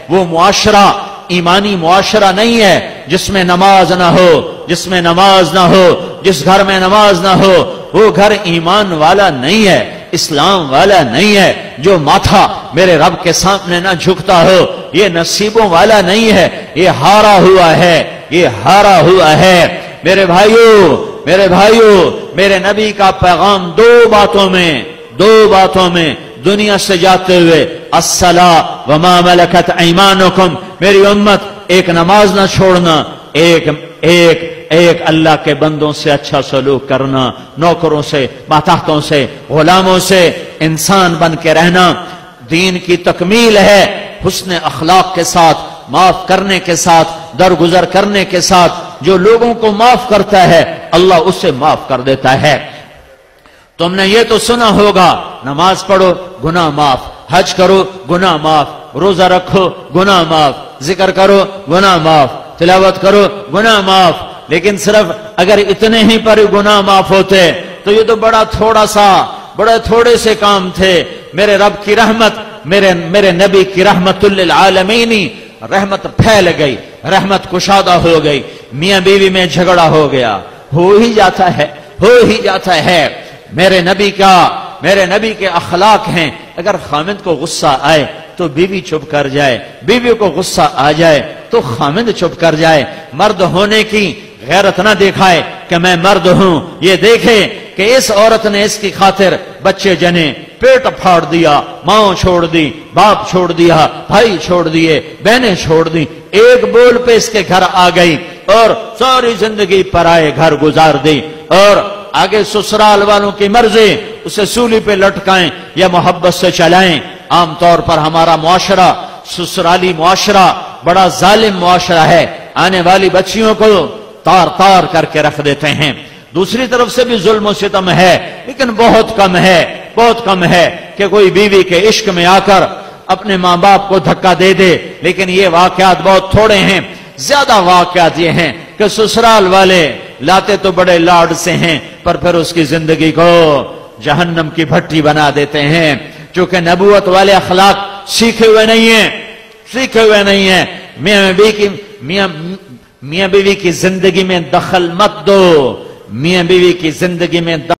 وہ معاشرہ ایمانی معاشرہ نہیں ہے جس میں نماز نہ ہو، جس میں نماز نہ ہو، جس گھر میں نماز نہ ہو، وہ گھر ایمان والا نہیں ہے، اسلام والا نہیں ہے۔ جو ماتھا میرے رب کے سامنے نہ جھکتا ہو، یہ نصیبوں والا نہیں ہے، یہ ہارا ہوا ہے، یہ ہارا ہوا ہے۔ میرے بھائیو، میرے نبی کا پیغام دو باتوں میں دنیا سے جاتے ہوئے، الصلاۃ وما ملکت ایمانکم، میری امت ایک نماز نہ چھوڑنا، ایک اللہ کے بندوں سے اچھا سلوک کرنا، نوکروں سے، ماتحتوں سے، غلاموں سے انسان بن کے رہنا۔ دین کی تکمیل ہے حسن اخلاق کے ساتھ، معاف کرنے کے ساتھ، درگزر کرنے کے ساتھ۔ جو لوگوں کو معاف کرتا ہے اللہ اسے معاف کر دیتا ہے۔ تم نے یہ تو سنا ہوگا، نماز پڑھو گناہ معاف، حج کرو گناہ معاف، روزہ رکھو گناہ معاف، ذکر کرو گناہ معاف، تلاوت کرو گناہ معاف۔ لیکن صرف اگر اتنے ہی پر گناہ معاف ہوتے تو یہ تو بڑے تھوڑے سے کام تھے۔ میرے رب کی رحمت، میرے نبی کی رحمت للعالمین، رحمت پھیل گئی، رحمت کشادہ ہو گئی، میاں بیوی میں جھگڑا ہو گیا، ہو ہی جاتا ہے۔ میرے نبی کے اخلاق ہیں، اگر خامد کو غصہ آئے تو بیوی چپ کر جائے، بیوی کو غصہ آ جائے تو خامد چپ کر جائے۔ مرد ہونے کی غیرت نہ دکھائے کہ میں مرد ہوں، یہ دیکھے کہ اس عورت نے اس کی خاطر بچے جنے، پیٹ پھاڑ دیا، ماں چھوڑ دی، باپ چھوڑ دیا، بھائی چھوڑ دیے، بہنیں چھوڑ دی، ایک بول پہ اس کے گھر آ گئی اور ساری زندگی پرائے گھر گزار دی، اور آگے سسرال والوں کی مرضی اسے سولی پہ لٹکائیں یا محبت سے چلائیں۔ عام طور پر ہمارا معاشرہ، سسرالی معاشرہ بڑا ظالم معاشرہ ہے، آنے والی بچیوں کو تار کر کے رکھ دیتے ہیں۔ دوسری طرف سے بھی ظلم و ستم ہے، لیکن بہت کم ہے کہ کوئی بیوی کے عشق میں آ کر اپنے ماں باپ کو دھکا دے دے، لیکن یہ واقعات بہت تھوڑے ہیں۔ زیادہ واقعات یہ ہیں کہ سسرال والے لاتے تو بڑے لاڈ سے ہیں، پر پھر اس کی زندگی کو جہنم کی بھٹی بنا دیتے ہیں، چونکہ نبوت والے اخلاق سیکھے ہوئے نہیں ہیں۔ میاں بیوی کی زندگی میں دخل مت دو، میاں بیوی کی زندگی میں